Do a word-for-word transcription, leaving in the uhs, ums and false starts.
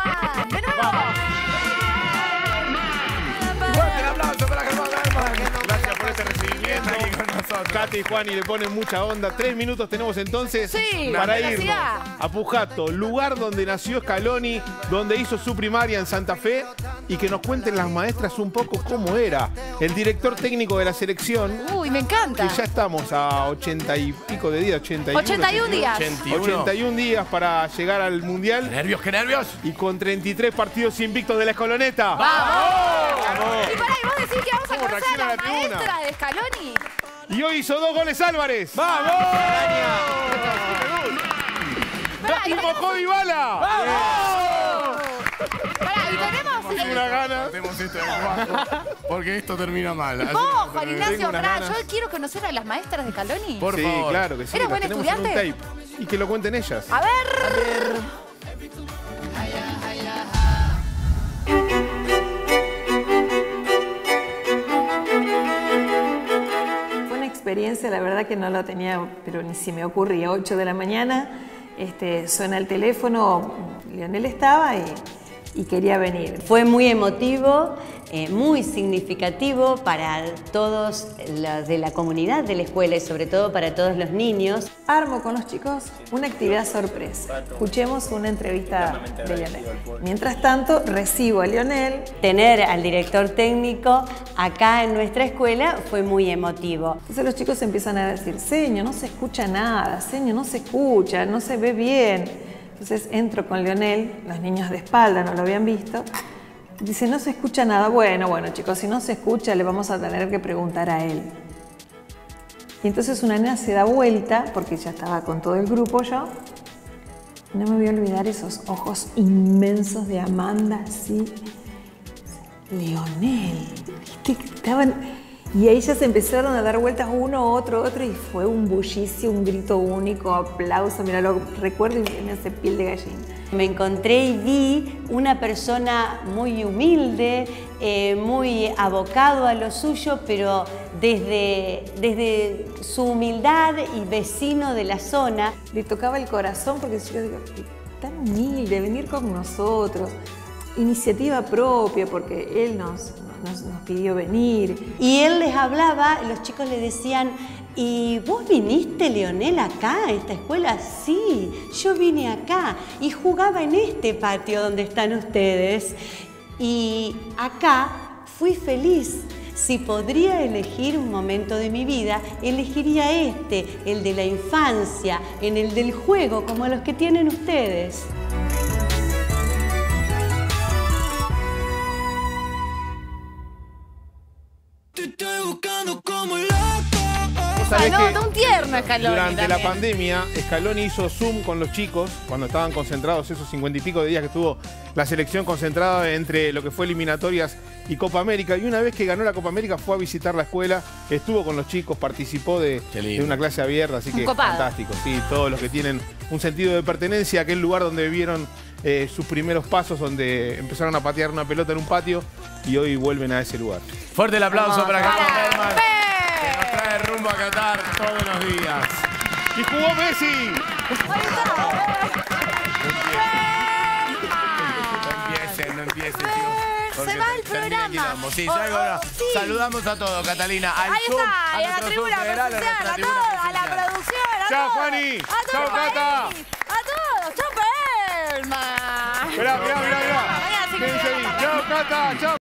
Germán! ¡De nuevo! Fuerte el aplauso para Germán Berman. Gracias por este recibimiento. Aquí con nosotros. Katy y Juani le ponen mucha onda. Tres minutos tenemos entonces Sí, para velocidad. irnos a Pujato, lugar donde nació Scaloni, donde hizo su primaria en Santa Fe, y que nos cuenten las maestras un poco cómo era el director técnico de la selección. Uy, me encanta. Y ya estamos a ochenta y pico de días, ochenta y uno, ochenta y uno días. ochenta y uno. ochenta y uno días para llegar al Mundial. ¿Qué nervios, qué nervios? Y con treinta y tres partidos invictos de la Escoloneta. ¡Vamos! ¡Vamos! Y pará, ¿y vos decís que vamos a ¿Cómo conocer a reacciona la la tribuna? maestra de Scaloni? Y hoy hizo dos goles Álvarez. ¡Vamos! Pará, y ¡Y tenemos... mojó Dybala! Pará, y tenemos... Tengo una gana. Hacemos esto de cuatro, porque esto termina mal. Así Vos, que- Juan Tengo Ignacio, unas pará, ganas. yo quiero conocer a las maestras de Scaloni. Por Sí, favor. claro que sí. ¿Eras las buen tenemos en un estudiante? tape. Y que lo cuenten ellas. A ver... Fue una experiencia, la verdad que no lo tenía, pero ni si me ocurría. ocho de la mañana, este, suena el teléfono, Lionel estaba y, y quería venir. Fue muy emotivo, eh, muy significativo para todos los de la comunidad de la escuela y sobre todo para todos los niños. Armo con los chicos una actividad sorpresa. Escuchemos una entrevista de Lionel. Mientras tanto, recibo a Lionel. Tener al director técnico acá en nuestra escuela fue muy emotivo. Entonces los chicos empiezan a decir, señor, no se escucha nada, señor, no se escucha, no se ve bien. Entonces entro con Lionel, los niños de espalda no lo habían visto. Dice, no se escucha nada. Bueno, bueno, chicos, si no se escucha, le vamos a tener que preguntar a él. Y entonces una nena se da vuelta, porque ya estaba con todo el grupo yo. No me voy a olvidar esos ojos inmensos de Amanda, así. Lionel, ¿viste? Que estaban... Y ahí ya se empezaron a dar vueltas uno, otro, otro, y fue un bullicio, un grito único, aplauso. Mira, lo recuerdo y me hace piel de gallina. Me encontré y vi una persona muy humilde, eh, muy abocado a lo suyo, pero desde, desde su humildad y vecino de la zona. Le tocaba el corazón porque yo digo, tan humilde, venir con nosotros, iniciativa propia, porque él nos, nos, nos pidió venir. Y él les hablaba, los chicos le decían, ¿y vos viniste, Lionel, acá, a esta escuela? Sí, yo vine acá y jugaba en este patio donde están ustedes. Y acá fui feliz. Si podría elegir un momento de mi vida, elegiría este, el de la infancia, en el del juego, como los que tienen ustedes. Te estoy buscando como loco. ¿Vos sabés Ah, no, que está un tierno Scaloni durante la también. pandemia, Scaloni hizo Zoom con los chicos cuando estaban concentrados esos cincuenta y pico de días que estuvo la selección concentrada entre lo que fue eliminatorias y Copa América? Y una vez que ganó la Copa América fue a visitar la escuela, estuvo con los chicos, participó de, Qué lindo. de una clase abierta, así Un que copado. fantástico. Sí, todos los que tienen un sentido de pertenencia a aquel lugar donde vivieron eh, sus primeros pasos, donde empezaron a patear una pelota en un patio y hoy vuelven a ese lugar. Fuerte el aplauso Vamos, para Germán para Berman, Pe. que nos trae rumbo a Qatar todos los días. ¡Y jugó Messi! No empiecen, no empiecen, chicos. porque Se va el termina programa. quilombo. Sí, Oh, ya algo, no. oh, sí. Saludamos a todos, Catalina. Al Ahí Zoom, está, a y a la nuestro tribuna Zoom federal, presencial, nuestra a tribuna todos, a la presencial. producción, a Chao, todos. Juani. A todo Chao, el Cata. país. A todos. Chao, Pelma. Mirá, mirá, mirá, mirá. Mañana sí que Quédense se ahí. va a Chao, Cata. Chao.